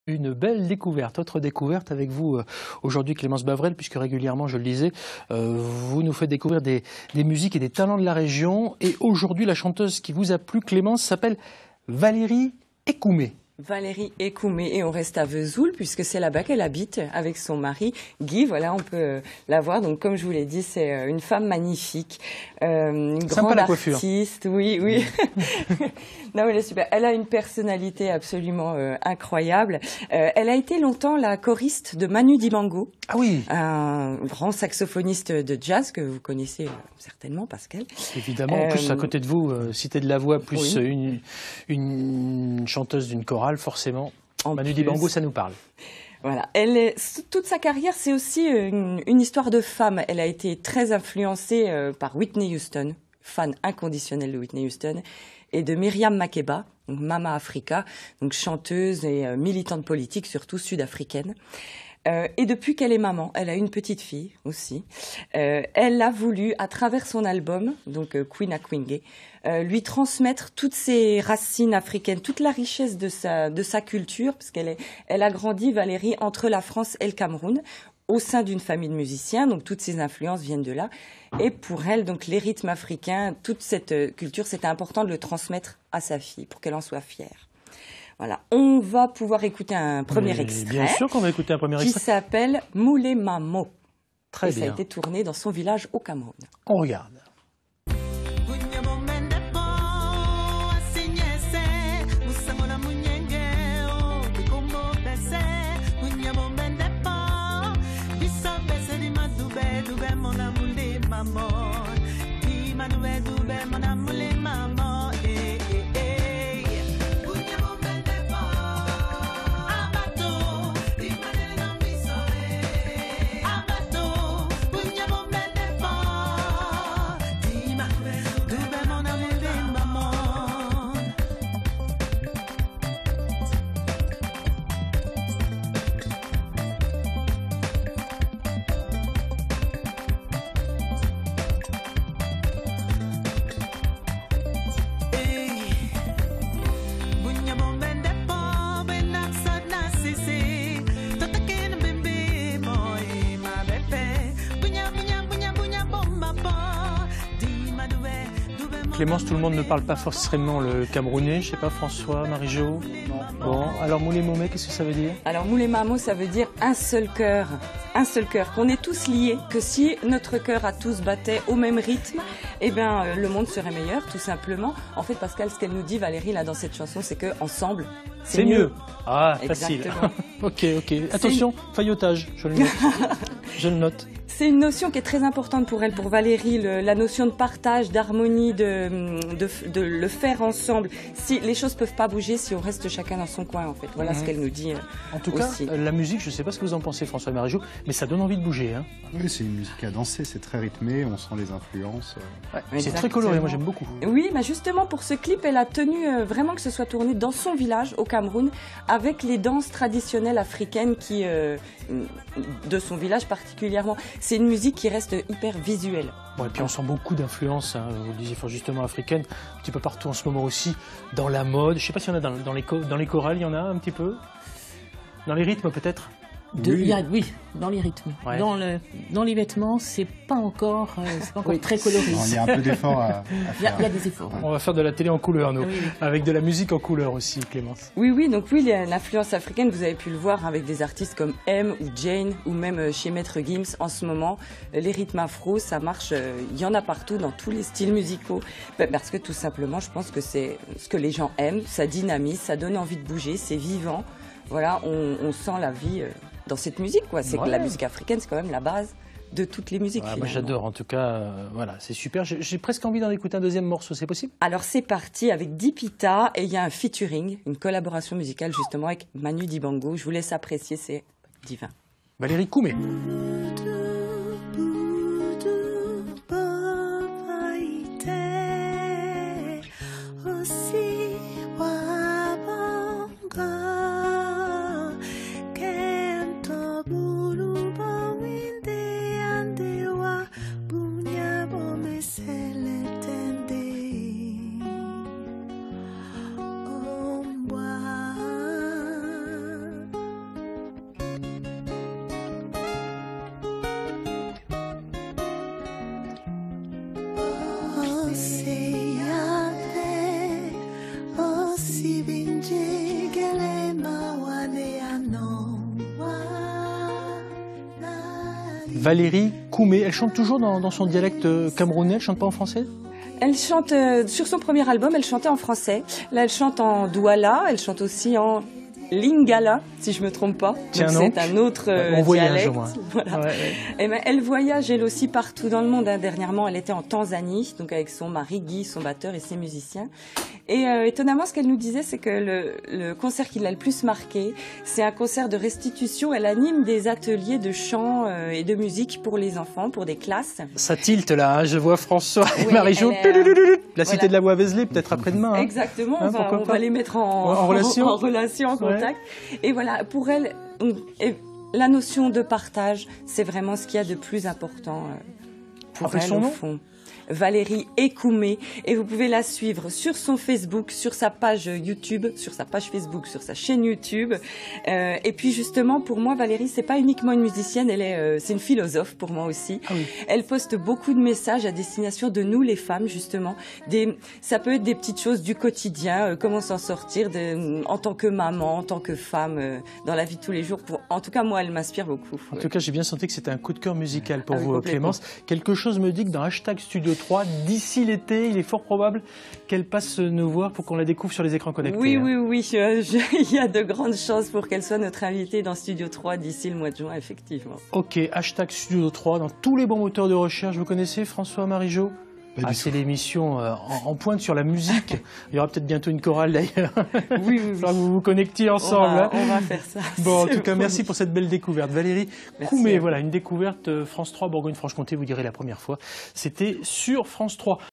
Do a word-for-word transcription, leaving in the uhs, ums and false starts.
Une belle découverte, autre découverte avec vous euh, aujourd'hui Clémence Bavrel, puisque régulièrement, je le disais, euh, vous nous faites découvrir des, des musiques et des talents de la région. Et aujourd'hui, la chanteuse qui vous a plu, Clémence, s'appelle Valérie Ekoumé. Valérie Ekoumé, et on reste à Vesoul puisque c'est là-bas qu'elle habite avec son mari Guy. Voilà, on peut la voir. Donc comme je vous l'ai dit, c'est une femme magnifique, euh, une Sympa grande la coiffure. artiste. Oui, oui. Non, elle est super. Elle a une personnalité absolument euh, incroyable. Euh, elle a été longtemps la choriste de Manu Dibango. Ah oui. Un grand saxophoniste de jazz que vous connaissez euh, certainement, Pascal. Évidemment. En plus, Euh, à côté de vous, euh, Cité de la Voix, plus oui. une, une chanteuse d'une chorale, forcément. En Manu plus. Dibango, ça nous parle. Voilà. Elle est, toute sa carrière, c'est aussi une, une histoire de femme. Elle a été très influencée euh, par Whitney Houston, fan inconditionnel de Whitney Houston, et de Myriam Makeba, donc Mama Africa, donc chanteuse et euh, militante politique, surtout sud-africaine. Euh, et depuis qu'elle est maman, elle a une petite fille aussi. Euh, elle a voulu, à travers son album, donc euh, Queen Akwinge, euh, lui transmettre toutes ses racines africaines, toute la richesse de sa de sa culture, parce qu'elle est, elle a grandi, Valérie, entre la France et le Cameroun, au sein d'une famille de musiciens, donc toutes ses influences viennent de là. Et pour elle, donc les rythmes africains, toute cette culture, c'était important de le transmettre à sa fille pour qu'elle en soit fière. Voilà, on va pouvoir écouter un premier Mais extrait. Bien sûr qu'on va écouter un premier Qui extrait. s'appelle Moulé Mamo. Très et bien. Ça a été tourné dans son village au Cameroun. On regarde. Clémence, tout le monde ne parle pas forcément le camerounais, je sais pas, François, Marie-Jo. Bon, alors Moulé Momé, qu'est-ce que ça veut dire? Alors Moulé Mamo, ça veut dire un seul cœur, un seul cœur, qu'on est tous liés, que si notre cœur à tous battait au même rythme, eh bien euh, le monde serait meilleur, tout simplement. En fait, Pascal, ce qu'elle nous dit, Valérie, là dans cette chanson, c'est que ensemble, c'est mieux. mieux. Ah, facile. Exactement. Ok, ok. Attention, faillotage, je le note. Je le note. C'est une notion qui est très importante pour elle, pour Valérie, le, la notion de partage, d'harmonie, de, de, de le faire ensemble. Si les choses peuvent pas bouger, si on reste chacun dans son coin, en fait. Voilà mmh. ce qu'elle nous dit. Euh, en tout aussi. cas, la musique, je ne sais pas ce que vous en pensez, François et Marie-Jo, mais ça donne envie de bouger. Hein. Oui, c'est une musique à danser, c'est très rythmé, on sent les influences. Ouais, c'est très coloré, moi j'aime beaucoup. Oui, bah justement pour ce clip, elle a tenu euh, vraiment que ce soit tourné dans son village, au Cameroun, avec les danses traditionnelles africaines qui, euh, de son village particulièrement. C'est une musique qui reste hyper visuelle. Bon, et puis on sent beaucoup d'influences, hein, vous le disiez fort justement, africaines, un petit peu partout en ce moment aussi, dans la mode. Je ne sais pas s'il y en a dans, dans, les, dans les chorales, il y en a un petit peu. Dans les rythmes peut-être. De, oui. Y a, oui, dans les rythmes. Ouais. Dans, le, dans les vêtements, c'est pas encore, euh, c'est pas encore oui. très coloré. Il y a un peu d'efforts à, à faire. Il y, a, il y a des efforts. On va faire de la télé en couleur, nous, oui, oui. avec de la musique en couleur aussi, Clémence. Oui, oui, donc oui, l'influence africaine, vous avez pu le voir avec des artistes comme M ou Jane, ou même chez Maître Gims en ce moment. Les rythmes afro, ça marche, il y en a partout dans tous les styles musicaux. Parce que tout simplement, je pense que c'est ce que les gens aiment, ça dynamise, ça donne envie de bouger, c'est vivant. Voilà, on, on sent la vie dans cette musique, quoi. C'est ouais. que la musique africaine, c'est quand même la base de toutes les musiques. Ouais, moi j'adore, en tout cas, euh, voilà, c'est super. J'ai presque envie d'en écouter un deuxième morceau, c'est possible? Alors c'est parti avec Dipita et il y a un featuring, une collaboration musicale justement avec Manu Dibango. Je vous laisse apprécier, c'est divin. Valérie Ekoumé. Valérie Koumé, elle chante toujours dans, dans son dialecte camerounais, elle chante pas en français? Elle chante, euh, sur son premier album, elle chantait en français. Là, elle chante en douala, elle chante aussi en lingala, si je me trompe pas. C'est un autre euh, on voyage, dialecte. Voilà. Ouais, ouais. Et ben, elle voyage elle aussi partout dans le monde. Hein. Dernièrement, elle était en Tanzanie, donc avec son mari Guy, son batteur et ses musiciens. Et euh, étonnamment, ce qu'elle nous disait, c'est que le, le concert qui l'a le plus marqué, c'est un concert de restitution. Elle anime des ateliers de chant euh, et de musique pour les enfants, pour des classes. Ça tilte là, hein. Je vois François et oui, Marie-Jo. La voilà. Cité de la Bois-Vézelay, peut-être après-demain. Hein. Exactement, hein, on, va, on va les mettre en, en, en relation, en, en, relation, en contact. Ouais. Et voilà, pour elle, la notion de partage, c'est vraiment ce qu'il y a de plus important pour Après elle, son au nom fond. Valérie Koumé, et vous pouvez la suivre sur son Facebook, sur sa page YouTube, sur sa page Facebook, sur sa chaîne YouTube. Euh, et puis justement, pour moi, Valérie, c'est pas uniquement une musicienne, elle est, euh, c'est une philosophe pour moi aussi. Ah oui. Elle poste beaucoup de messages à destination de nous, les femmes, justement. Des, ça peut être des petites choses du quotidien, euh, comment s'en sortir de, en tant que maman, en tant que femme, euh, dans la vie de tous les jours. Pour, en tout cas, moi, elle m'inspire beaucoup. En ouais. tout cas, j'ai bien senti que c'était un coup de cœur musical pour ah, vous, oui, Clémence. Quelque chose me dit que dans hashtag Studio trois, d'ici l'été, il est fort probable qu'elle passe nous voir pour qu'on la découvre sur les écrans connectés. Oui, hein. oui, oui, je, je, il y a de grandes chances pour qu'elle soit notre invitée dans Studio trois d'ici le mois de juin, effectivement. Ok, hashtag Studio trois dans tous les bons moteurs de recherche. Vous connaissez François, Marie-Jo? Ah, c'est l'émission euh, en, en pointe sur la musique. Il y aura peut-être bientôt une chorale d'ailleurs. Oui, oui, oui. Vous vous connectiez ensemble. On va, hein. on va faire ça. Bon, en tout cas, merci pour cette belle découverte. Valérie Koumé, voilà, une découverte France trois Bourgogne-Franche-Comté, vous direz la première fois. C'était sur France trois.